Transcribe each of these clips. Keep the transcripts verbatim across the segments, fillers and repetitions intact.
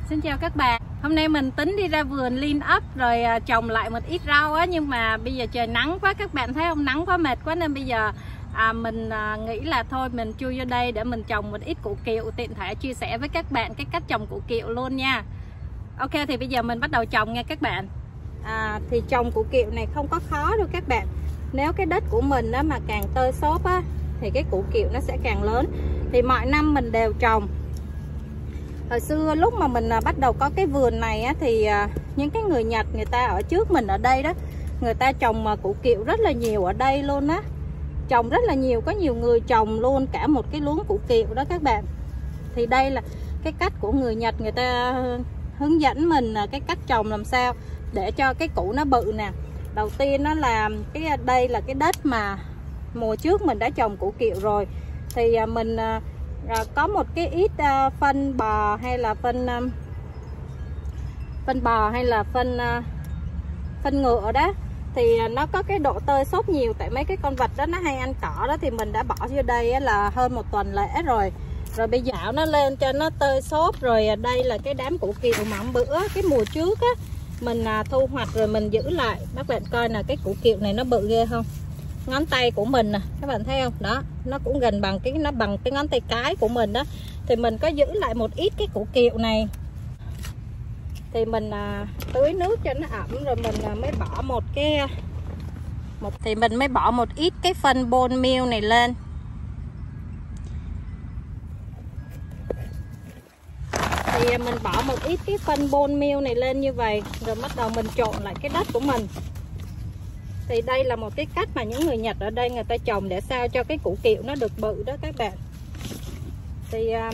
Xin chào các bạn. Hôm nay mình tính đi ra vườn clean up rồi trồng lại một ít rau á, nhưng mà bây giờ trời nắng quá, các bạn thấy không, nắng quá mệt quá, nên bây giờ à, mình à, nghĩ là thôi mình chui vô đây để mình trồng một ít củ kiệu, tiện thể chia sẻ với các bạn cái cách trồng củ kiệu luôn nha. Ok, thì bây giờ mình bắt đầu trồng nha các bạn. À, thì trồng củ kiệu này không có khó đâu các bạn. Nếu cái đất của mình đó mà càng tơi xốp á thì cái củ kiệu nó sẽ càng lớn. Thì mọi năm mình đều trồng. Hồi xưa lúc mà mình bắt đầu có cái vườn này á, thì những cái người Nhật người ta ở trước mình ở đây đó, người ta trồng củ kiệu rất là nhiều ở đây luôn á, trồng rất là nhiều, có nhiều người trồng luôn cả một cái luống củ kiệu đó các bạn. Thì đây là cái cách của người Nhật, người ta hướng dẫn mình cái cách trồng làm sao để cho cái củ nó bự nè. Đầu tiên nó là cái đây là cái đất mà mùa trước mình đã trồng củ kiệu rồi, thì mình À, có một cái ít uh, phân bò hay là phân um, phân bò hay là phân uh, phân ngựa đó, thì nó có cái độ tơi xốp nhiều, tại mấy cái con vật đó nó hay ăn cỏ đó, thì mình đã bỏ vô đây á, là hơn một tuần lễ rồi. Rồi bây giờ nó lên cho nó tơi xốp rồi. Đây là cái đám củ kiệu mà hôm bữa cái mùa trước á mình uh, thu hoạch rồi mình giữ lại. Các bạn coi là cái củ kiệu này nó bự ghê không? Ngón tay của mình nè, các bạn thấy không? Đó, nó cũng gần bằng cái nó bằng cái ngón tay cái của mình đó. Thì mình có giữ lại một ít cái củ kiệu này. Thì mình à, tưới nước cho nó ẩm rồi mình à, mới bỏ một cái một thì mình mới bỏ một ít cái phân bone meal này lên. Thì à, mình bỏ một ít cái phân bone meal này lên như vậy, rồi bắt đầu mình trộn lại cái đất của mình. Thì đây là một cái cách mà những người Nhật ở đây người ta trồng để sao cho cái củ kiệu nó được bự đó các bạn. Thì um,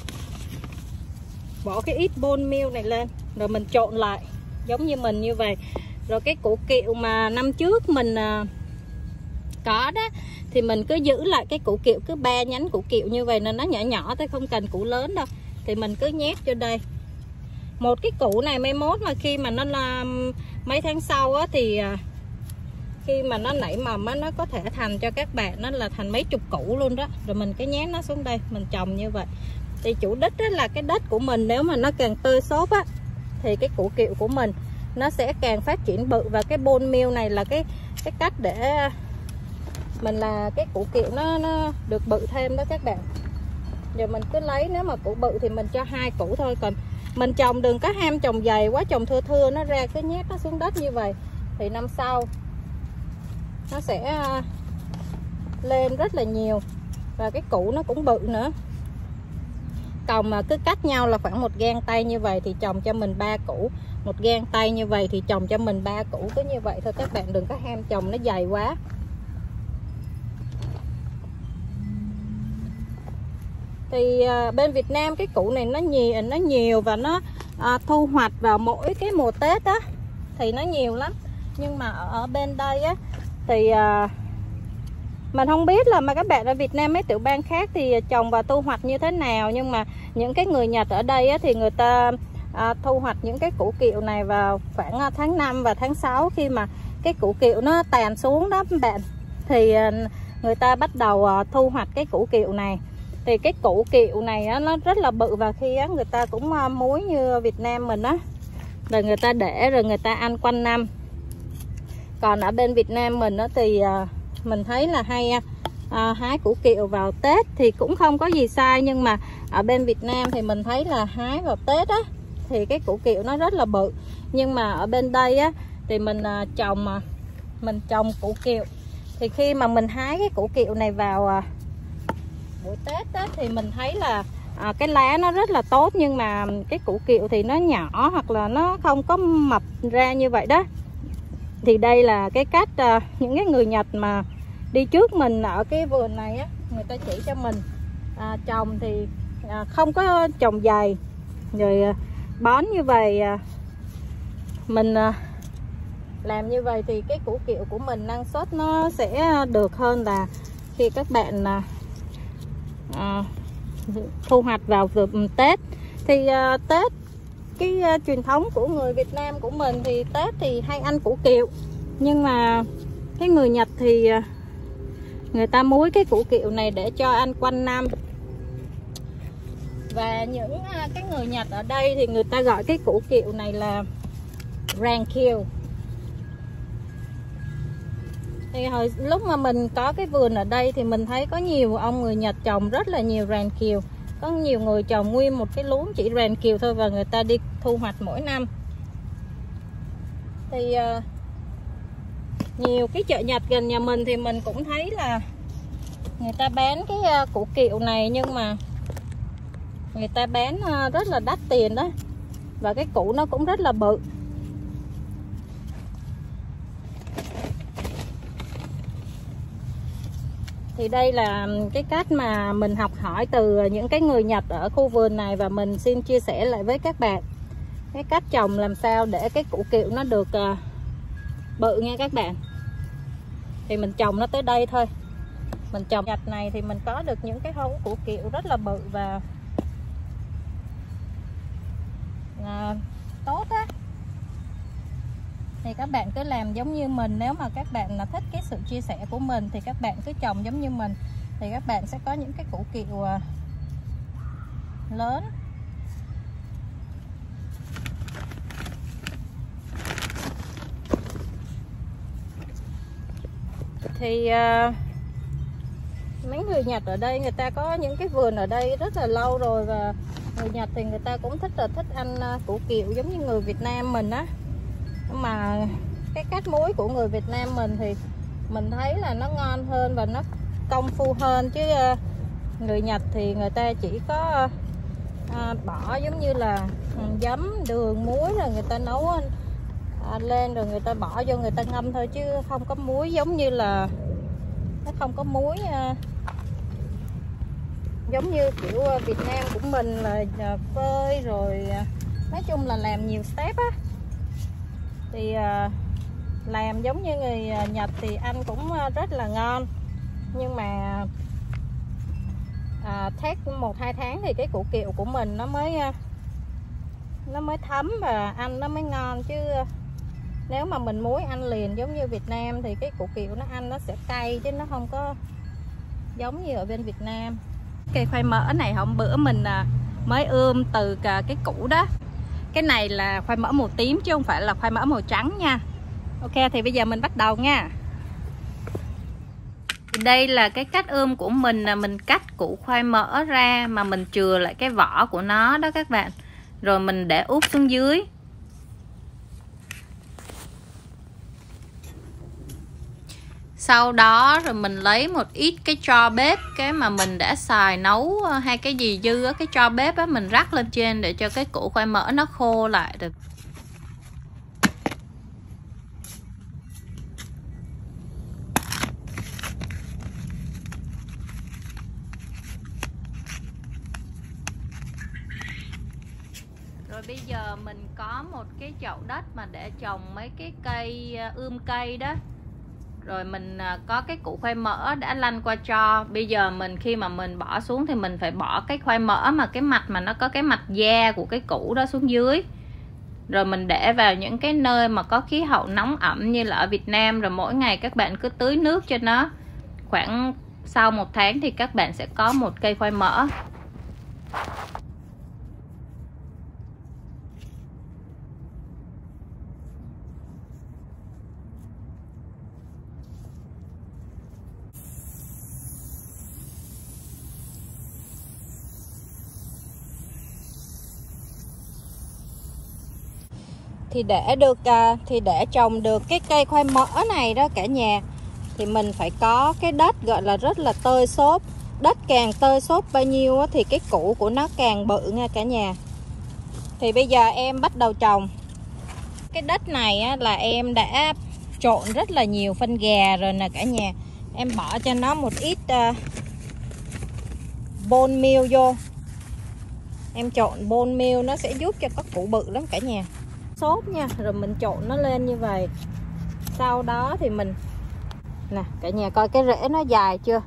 bỏ cái ít bone meal này lên rồi mình trộn lại giống như mình như vậy. Rồi cái củ kiệu mà năm trước mình uh, có đó, thì mình cứ giữ lại cái củ kiệu, cứ ba nhánh củ kiệu như vậy nên nó nhỏ nhỏ thôi, không cần củ lớn đâu. Thì mình cứ nhét vô đây. Một cái củ này mai mốt mà khi mà nó là mấy tháng sau á, thì uh, khi mà nó nảy mầm á, nó có thể thành cho các bạn nó là thành mấy chục củ luôn đó. Rồi mình cái nhét nó xuống đây, mình trồng như vậy. Thì chủ đích đó là cái đất của mình nếu mà nó càng tơi xốp á, thì cái củ kiệu của mình nó sẽ càng phát triển bự. Và cái bone meal này là cái cái cách để mình là cái củ kiệu nó nó được bự thêm đó các bạn. Giờ mình cứ lấy, nếu mà củ bự thì mình cho hai củ thôi, còn mình trồng đừng có ham trồng dày quá, trồng thưa thưa nó ra, cứ nhét nó xuống đất như vậy thì năm sau nó sẽ lên rất là nhiều và cái củ nó cũng bự nữa. Còn mà cứ cách nhau là khoảng một gang tay như vậy thì trồng cho mình ba củ, một gang tay như vậy thì trồng cho mình ba củ, cứ như vậy thôi các bạn, đừng có ham trồng nó dày quá. Thì à, bên Việt Nam cái củ này nó nhiều nó nhiều và nó à, thu hoạch vào mỗi cái mùa Tết á thì nó nhiều lắm. Nhưng mà ở, ở bên đây á thì uh, mình không biết là mà các bạn ở Việt Nam mấy tiểu bang khác thì trồng và thu hoạch như thế nào, nhưng mà những cái người Nhật ở đây á, thì người ta uh, thu hoạch những cái củ kiệu này vào khoảng uh, tháng năm và tháng sáu, khi mà cái củ kiệu nó tàn xuống đó các bạn, thì uh, người ta bắt đầu uh, thu hoạch cái củ kiệu này. Thì cái củ kiệu này á, nó rất là bự, và khi á, người ta cũng uh, muối như Việt Nam mình á, rồi người ta để rồi người ta ăn quanh năm. Còn ở bên Việt Nam mình đó thì à, mình thấy là hay à, hái củ kiệu vào Tết thì cũng không có gì sai. Nhưng mà ở bên Việt Nam thì mình thấy là hái vào Tết á thì cái củ kiệu nó rất là bự. Nhưng mà ở bên đây á thì mình à, trồng à, mình trồng củ kiệu, thì khi mà mình hái cái củ kiệu này vào à, buổi Tết á, thì mình thấy là à, cái lá nó rất là tốt, nhưng mà cái củ kiệu thì nó nhỏ hoặc là nó không có mập ra như vậy đó. Thì đây là cái cách uh, những cái người Nhật mà đi trước mình ở cái vườn này á, người ta chỉ cho mình uh, trồng thì uh, không có trồng dày, rồi uh, bón như vậy. Uh, mình uh, làm như vậy thì cái củ kiệu của mình năng suất nó sẽ được hơn là khi các bạn uh, uh, thu hoạch vào Tết. Thì uh, Tết cái uh, truyền thống của người Việt Nam của mình thì Tết thì hay ăn củ kiệu, nhưng mà cái người Nhật thì uh, người ta muối cái củ kiệu này để cho ăn quanh năm. Và những cái người Nhật ở đây thì người ta gọi cái củ kiệu này là rankiu. Thì hồi lúc mà mình có cái vườn ở đây thì mình thấy có nhiều ông người Nhật trồng rất là nhiều rankiu. Có nhiều người trồng nguyên một cái luống chỉ rankiu thôi và người ta đi thu hoạch mỗi năm. Thì uh, nhiều cái chợ Nhật gần nhà mình thì mình cũng thấy là người ta bán cái uh, củ kiệu này, nhưng mà người ta bán uh, rất là đắt tiền đó. Và cái củ nó cũng rất là bự. Thì đây là cái cách mà mình học hỏi từ những cái người Nhật ở khu vườn này, và mình xin chia sẻ lại với các bạn cái cách trồng làm sao để cái củ kiệu nó được uh, bự nha các bạn. Thì mình trồng nó tới đây thôi. Mình trồng Nhật này thì mình có được những cái hấu củ kiệu rất là bự và uh, tốt á. Thì các bạn cứ làm giống như mình. Nếu mà các bạn là thích cái sự chia sẻ của mình thì các bạn cứ trồng giống như mình, thì các bạn sẽ có những cái củ kiệu lớn. Thì uh, mấy người Nhật ở đây người ta có những cái vườn ở đây rất là lâu rồi, và người Nhật thì người ta cũng thích là thích ăn uh, củ kiệu giống như người Việt Nam mình á. Mà cái cách muối của người Việt Nam mình thì mình thấy là nó ngon hơn và nó công phu hơn, chứ uh, người Nhật thì người ta chỉ có uh, bỏ giống như là giấm, đường, muối rồi người ta nấu uh, lên rồi người ta bỏ vô người ta ngâm thôi, chứ không có muối giống như là nó không có muối uh, giống như kiểu uh, Việt Nam của mình là uh, phơi rồi uh, nói chung là làm nhiều step á. Thì uh, làm giống như người Nhật thì ăn cũng rất là ngon, nhưng mà à, thét một hai tháng thì cái củ kiệu của mình nó mới nó mới thấm và ăn nó mới ngon. Chứ nếu mà mình muối ăn liền giống như Việt Nam thì cái củ kiệu nó ăn nó sẽ cay, chứ nó không có giống như ở bên Việt Nam. Cây khoai mỡ này hôm bữa mình mới ươm từ cái củ đó. Cái này là khoai mỡ màu tím chứ không phải là khoai mỡ màu trắng nha. Ok, thì bây giờ mình bắt đầu nha. Đây là cái cách ươm của mình, là mình cắt củ khoai mỡ ra mà mình chừa lại cái vỏ của nó đó các bạn. Rồi mình để úp xuống dưới. Sau đó rồi mình lấy một ít cái tro bếp, cái mà mình đã xài nấu hay cái gì dư á, cái tro bếp á mình rắc lên trên để cho cái củ khoai mỡ nó khô lại được. Rồi bây giờ mình có một cái chậu đất mà để trồng mấy cái cây ươm cây đó. Rồi mình có cái củ khoai mỡ đã lăn qua tro. Bây giờ mình khi mà mình bỏ xuống thì mình phải bỏ cái khoai mỡ mà cái mặt mà nó có cái mặt da của cái củ đó xuống dưới. Rồi mình để vào những cái nơi mà có khí hậu nóng ẩm như là ở Việt Nam. Rồi mỗi ngày các bạn cứ tưới nước cho nó. Khoảng sau một tháng thì các bạn sẽ có một cây khoai mỡ. Thì để được thì để trồng được cái cây khoai mỡ này đó cả nhà, thì mình phải có cái đất gọi là rất là tơi xốp. Đất càng tơi xốp bao nhiêu thì cái củ của nó càng bự nha cả nhà. Thì bây giờ em bắt đầu trồng. Cái đất này là em đã trộn rất là nhiều phân gà rồi nè cả nhà. Em bỏ cho nó một ít uh, bone meal vô. Em trộn bone meal nó sẽ giúp cho có củ bự lắm cả nhà. Xốp nha, rồi mình trộn nó lên như vậy. Sau đó thì mình nè cả nhà coi cái rễ nó dài chưa.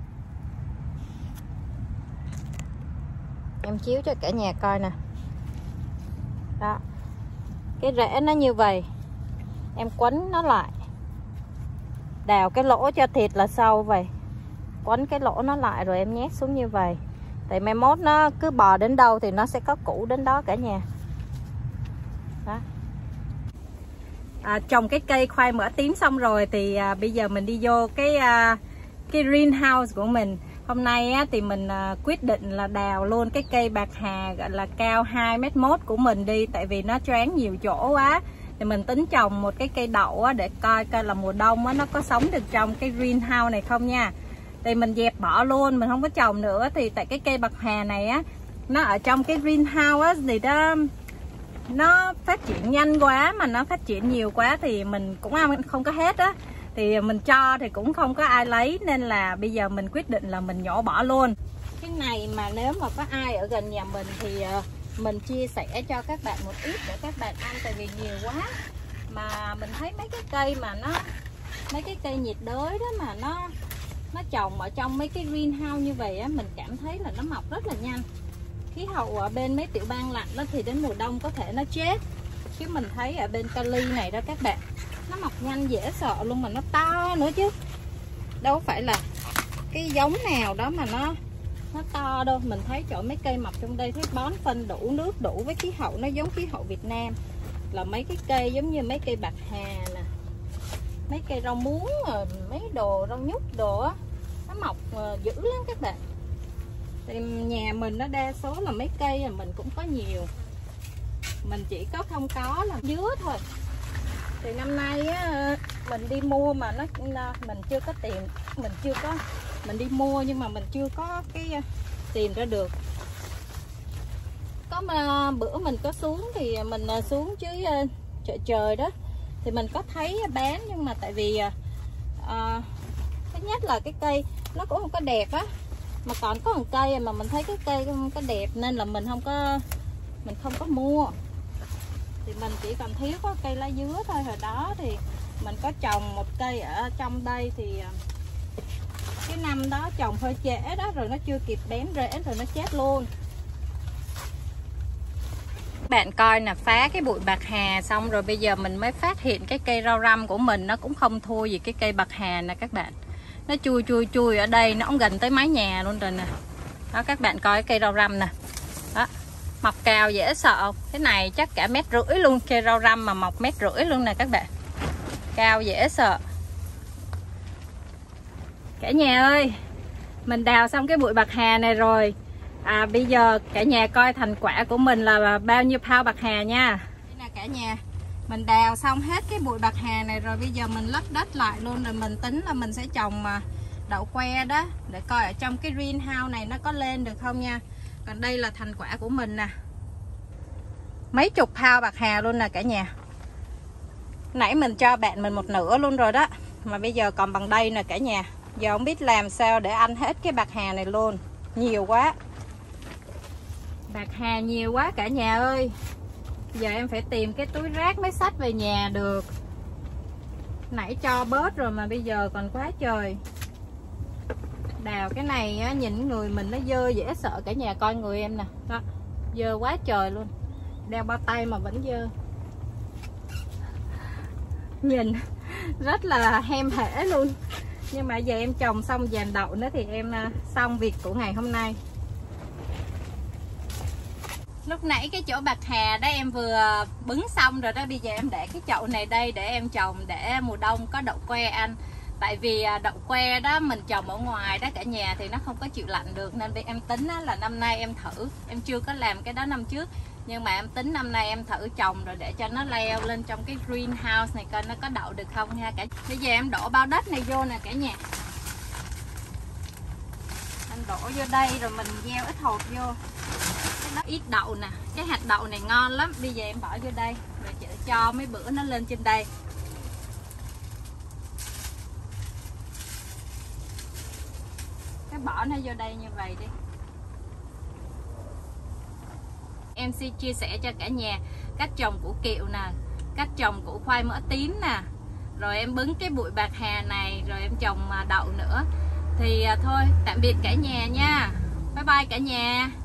Em chiếu cho cả nhà coi nè. Đó, cái rễ nó như vậy. Em quấn nó lại, đào cái lỗ cho thiệt là sâu vậy, quấn cái lỗ nó lại rồi em nhét xuống như vậy. Tại mai mốt nó cứ bò đến đâu thì nó sẽ có củ đến đó cả nhà. Đó. À, trồng cái cây khoai mỡ tím xong rồi thì à, bây giờ mình đi vô cái à, cái greenhouse của mình. Hôm nay á, thì mình à, quyết định là đào luôn cái cây bạc hà gọi là cao hai mét mốt của mình đi. Tại vì nó choáng nhiều chỗ quá. Thì mình tính trồng một cái cây đậu á, để coi coi là mùa đông á, nó có sống được trong cái greenhouse này không nha. Thì mình dẹp bỏ luôn, mình không có trồng nữa. Thì tại cái cây bạc hà này á, nó ở trong cái greenhouse á, thì đó, nó phát triển nhanh quá, mà nó phát triển nhiều quá thì mình cũng không có hết á. Thì mình cho thì cũng không có ai lấy, nên là bây giờ mình quyết định là mình nhổ bỏ luôn. Cái này mà nếu mà có ai ở gần nhà mình thì mình chia sẻ cho các bạn một ít để các bạn ăn, tại vì nhiều quá. Mà mình thấy mấy cái cây mà nó mấy cái cây nhiệt đới đó mà nó nó trồng ở trong mấy cái greenhouse như vậy á, mình cảm thấy là nó mọc rất là nhanh. Khí hậu ở bên mấy tiểu bang lạnh đó thì đến mùa đông có thể nó chết, chứ mình thấy ở bên Cali này đó các bạn, nó mọc nhanh dễ sợ luôn, mà nó to nữa chứ đâu phải là cái giống nào đó mà nó nó to đâu. Mình thấy chỗ mấy cây mọc trong đây thấy bón phân đủ, nước đủ, với khí hậu nó giống khí hậu Việt Nam. Là mấy cái cây giống như mấy cây bạc hà nè, mấy cây rau muống, mấy đồ rau nhút đồ á, nó mọc dữ lắm các bạn. Thì nhà mình nó đa số là mấy cây là mình cũng có nhiều, mình chỉ có không có là dứa thôi. Thì năm nay á, mình đi mua mà nó mình chưa có tiền, mình chưa có mình đi mua nhưng mà mình chưa có cái tìm ra được. Có mà bữa mình có xuống thì mình xuống dưới chợ trời đó thì mình có thấy bán, nhưng mà tại vì à, thứ nhất là cái cây nó cũng không có đẹp á, mà còn có một cây mà mình thấy cái cây không có đẹp nên là mình không có mình không có mua. Thì mình chỉ còn thiếu có cây lá dứa thôi. Hồi đó thì mình có trồng một cây ở trong đây, thì cái năm đó trồng hơi trễ đó, rồi nó chưa kịp bén rễ rồi nó chết luôn. Bạn coi nè, phá cái bụi bạc hà xong rồi bây giờ mình mới phát hiện cái cây rau răm của mình nó cũng không thua gì cái cây bạc hà nè các bạn. Nó chui chui chui ở đây, nó cũng gần tới mái nhà luôn rồi nè. Đó các bạn coi cái cây rau răm nè. Đó, mọc cao dễ sợ không? Cái này chắc cả mét rưỡi luôn, cây rau răm mà mọc mét rưỡi luôn nè các bạn. Cao dễ sợ. Cả nhà ơi, mình đào xong cái bụi bạc hà này rồi. À, bây giờ cả nhà coi thành quả của mình là bao nhiêu pound bạc hà nha. Đây nè cả nhà, mình đào xong hết cái bụi bạc hà này rồi. Bây giờ mình lấp đất lại luôn, rồi mình tính là mình sẽ trồng đậu que đó, để coi ở trong cái greenhouse này nó có lên được không nha. Còn đây là thành quả của mình nè, mấy chục pound bạc hà luôn nè cả nhà. Nãy mình cho bạn mình một nửa luôn rồi đó, mà bây giờ còn bằng đây nè cả nhà. Giờ không biết làm sao để ăn hết cái bạc hà này luôn, nhiều quá. Bạc hà nhiều quá cả nhà ơi. Giờ em phải tìm cái túi rác mới xách về nhà được. Nãy cho bớt rồi mà bây giờ còn quá trời. Đào cái này á, nhìn người mình nó dơ dễ sợ. Cả nhà coi người em nè, đó, dơ quá trời luôn. Đeo bao tay mà vẫn dơ. Nhìn rất là hem hể luôn. Nhưng mà giờ em trồng xong dàn đậu nữa thì em xong việc của ngày hôm nay. Lúc nãy cái chỗ bạc hà đó em vừa bứng xong rồi đó. Bây giờ em để cái chậu này đây để em trồng, để mùa đông có đậu que ăn. Tại vì đậu que đó mình trồng ở ngoài đó cả nhà thì nó không có chịu lạnh được. Nên em tính là năm nay em thử. Em chưa có làm cái đó năm trước, nhưng mà em tính năm nay em thử trồng rồi để cho nó leo lên trong cái greenhouse này coi nó có đậu được không nha cả. Bây giờ em đổ bao đất này vô nè cả nhà. Em đổ vô đây rồi mình gieo ít hột vô. Nó ít đậu nè, cái hạt đậu này ngon lắm. Bây giờ em bỏ vô đây rồi chở cho mấy bữa nó lên trên đây. Cái bỏ nó vô đây như vậy đi. Em xin chia sẻ cho cả nhà cách trồng củ kiệu nè, cách trồng củ khoai mỡ tím nè, rồi em bứng cái bụi bạc hà này, rồi em trồng đậu nữa. Thì thôi tạm biệt cả nhà nha. Bye bye cả nhà.